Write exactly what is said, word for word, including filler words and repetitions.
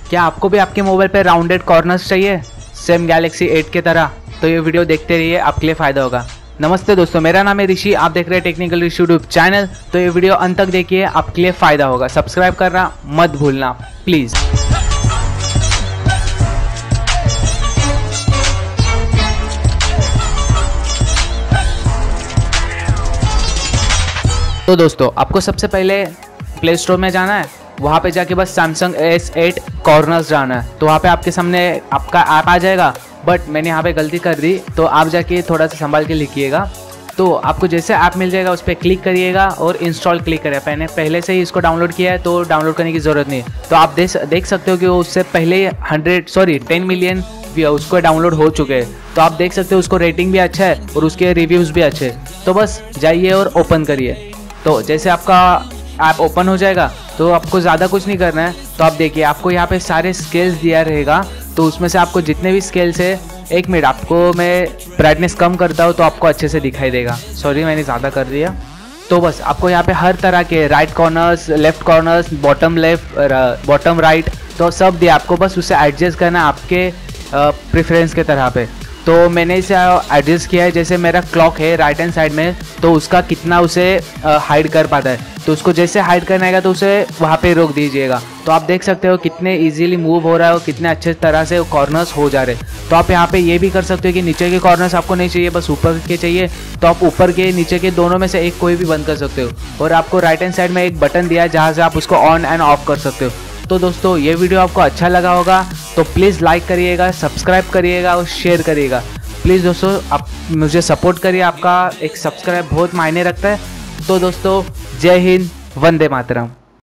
क्या आपको भी आपके मोबाइल पे राउंडेड कॉर्नर्स चाहिए सेम गैलेक्सी एट के तरह? तो ये वीडियो देखते रहिए, आपके लिए फ़ायदा होगा। नमस्ते दोस्तों, मेरा नाम है ऋषि, आप देख रहे हैं टेक्निकल ऋषि यूट्यूब चैनल। तो ये वीडियो अंत तक देखिए, आपके लिए फ़ायदा होगा। सब्सक्राइब करना मत भूलना प्लीज़। तो दोस्तों, आपको सबसे पहले प्ले स्टोर में जाना है, वहाँ पे जाके बस सैमसंग एस एट कॉर्नर्स जाना है। तो वहाँ पे आपके सामने आपका ऐप आ जाएगा, बट मैंने यहाँ पे गलती कर दी, तो आप जाके थोड़ा सा संभाल के लिखिएगा। तो आपको जैसे ऐप मिल जाएगा उस पर क्लिक करिएगा और इंस्टॉल क्लिक करिएगा। मैंने पहले से ही इसको डाउनलोड किया है तो डाउनलोड करने की ज़रूरत नहीं है। तो आप देख देख सकते हो कि वो उससे पहले हंड्रेड सॉरी टेन मिलियन उसको डाउनलोड हो चुके हैं। तो आप देख सकते हो उसको रेटिंग भी अच्छा है और उसके रिव्यूज़ भी अच्छे हैं। तो बस जाइए और ओपन करिए। तो जैसे आपका ऐप ओपन हो जाएगा तो आपको ज़्यादा कुछ नहीं करना है। तो आप देखिए, आपको यहाँ पे सारे स्केल्स दिया रहेगा। तो उसमें से आपको जितने भी स्केल्स है, एक मिनट आपको मैं ब्राइटनेस कम करता हूँ तो आपको अच्छे से दिखाई देगा। सॉरी, मैंने ज़्यादा कर दिया। तो बस आपको यहाँ पे हर तरह के right corners, left corners, bottom left, bottom right, तो सब दिया। आपको बस उसे एडजस्ट करना है आपके प्रेफरेंस के तरह पे। तो मैंने इसे एडजस्ट किया है। जैसे मेरा क्लॉक है राइट हैंड साइड में, तो उसका कितना उसे हाइड कर पाता है, तो उसको जैसे हाइड करना है तो उसे वहाँ पे रोक दीजिएगा। तो आप देख सकते हो कितने इजीली मूव हो रहा है और कितने अच्छे तरह से कॉर्नर्स हो जा रहे हैं। तो आप यहाँ पे ये भी कर सकते हो कि नीचे के कॉर्नर्स आपको नहीं चाहिए, बस ऊपर के चाहिए, तो आप ऊपर के नीचे के दोनों में से एक कोई भी बंद कर सकते हो। और आपको राइट हैंड साइड में एक बटन दिया है जहाँ से आप उसको ऑन एंड ऑफ कर सकते हो। तो दोस्तों, ये वीडियो आपको अच्छा लगा होगा तो प्लीज़ लाइक करिएगा, सब्सक्राइब करिएगा और शेयर करिएगा। प्लीज़ दोस्तों, आप मुझे सपोर्ट करिए, आपका एक सब्सक्राइब बहुत मायने रखता है। तो दोस्तों, जय हिंद, वंदे मातरम।